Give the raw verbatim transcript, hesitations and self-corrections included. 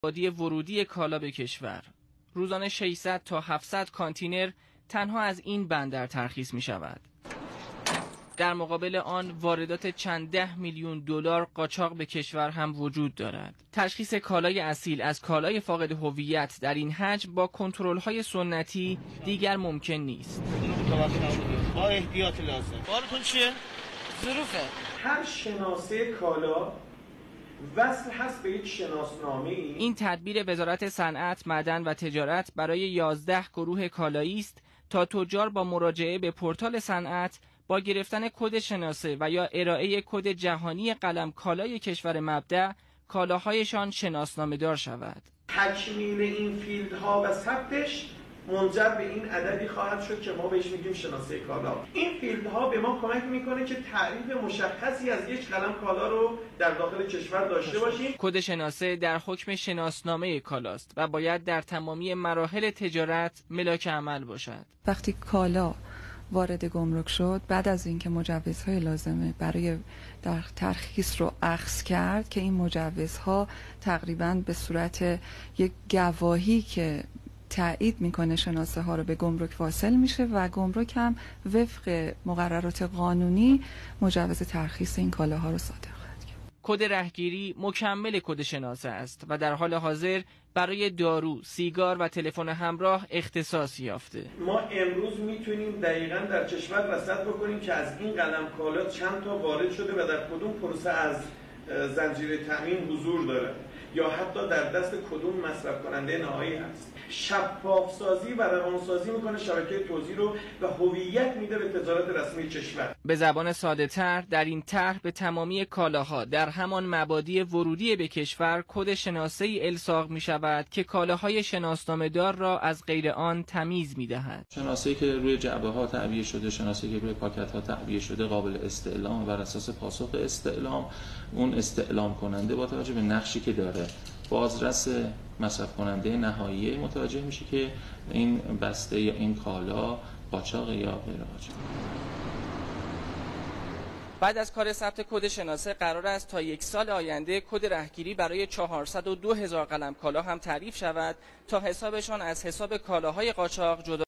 مبادی ورودی کالا به کشور. روزانه ششصد تا هفتصد کانتینر تنها از این بندر ترخیص می شود. در مقابل آن واردات چند ده میلیون دلار قاچاق به کشور هم وجود دارد. تشخیص کالای اصیل از کالای فاقد هویت در این حجم با کنترل‌های سنتی دیگر ممکن نیست. با احتیاط لازم. بارتون چیه؟ ظروفه. هر شناسه کالا وصل هست به یک شناسنامه. این تدبیر وزارت صنعت، معدن و تجارت برای یازده گروه کالایی است تا تجار با مراجعه به پورتال صنعت با گرفتن کد شناسه و یا ارائه کد جهانی قلم کالای کشور مبدأ کالاهایشان شناسنامه دار شود. تکمیل این فیلدها و ثبتش منجر به این عددی خواهد شد که ما بهش میگیم شناسه کالا. این فیلدها به ما کمک میکنه که تعریف مشخصی از یک قلم کالا رو در داخل کشور داشته باشیم. کد شناسه در حکم شناسنامه کالاست و باید در تمامی مراحل تجارت ملاک عمل باشد. وقتی کالا وارد گمرک شد، بعد از اینکه مجوزهای لازمه برای در ترخیص رو اخذ کرد که این مجوزها تقریباً به صورت یک گواهی که تایید میکنه شناسه ها رو به گمرک واصل میشه و گمرک هم وفق مقررات قانونی مجوز ترخیص این کالاها رو صادر خواهد کرد. کد رهگیری مکمل کد شناسه است و در حال حاضر برای دارو، سیگار و تلفن همراه اختصاص یافته. ما امروز میتونیم دقیقاً در کشور رصد بکنیم که از این قلم کالا چند تا وارد شده و در کدوم پروسه از زنجیره تامین حضور داره یا حتی در دست کدوم مصرف کننده نهایی هست. شفاف سازی و روانسازی میکنه شبکه توزیع رو و هویت میده به تجارت رسمی کشور. به زبان ساده تر در این طرح به تمامی کالاها در همان مبادی ورودی به کشور کد شناسه ای الصاق می شود که کالاهای شناسنامه دار را از غیر آن تمیز می دهد. شناسه‌ای که روی جعبه ها تعبیه شده، شناسه‌ای که روی پاکت ها تعبیه شده قابل استعلام و بر اساس پاسخ استعلام اون استعلام کننده با توجه به نقشی که داره بازرس مصرف کننده نهایی متوجه میشه که این بسته یا این کالا قاچاق یا غیر قاچاق. بعد از کار ثبت کد شناسه قرار است تا یک سال آینده کد رهگیری برای چهارصد و دو هزار قلم کالا هم تعریف شود تا حسابشان از حساب کالاهای قاچاق جدا